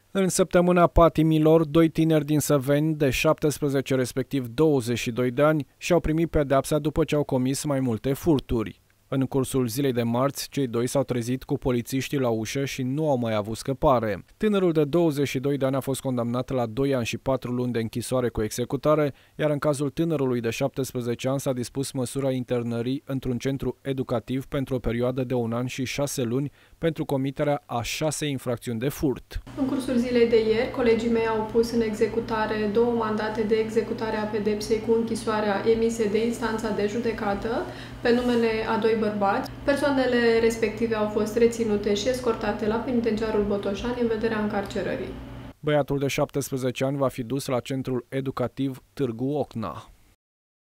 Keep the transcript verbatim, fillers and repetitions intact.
În săptămâna patimilor, doi tineri din Săveni, de șaptesprezece respectiv douăzeci și doi de ani, și-au primit pedeapsa după ce au comis mai multe furturi. În cursul zilei de marți, cei doi s-au trezit cu polițiștii la ușă și nu au mai avut scăpare. Tânărul de douăzeci și doi de ani a fost condamnat la doi ani și patru luni de închisoare cu executare, iar în cazul tânărului de șaptesprezece ani s-a dispus măsura internării într-un centru educativ pentru o perioadă de un an și șase luni pentru comiterea a șase infracțiuni de furt. În cursul zilei de ieri, colegii mei au pus în executare două mandate de executare a pedepsei cu închisoarea emise de instanța de judecată pe numele a doi bărbați. Persoanele respective au fost reținute și escortate la penitenciarul Botoșani în vederea încarcerării. Băiatul de șaptesprezece ani va fi dus la centrul educativ Târgu Ocna.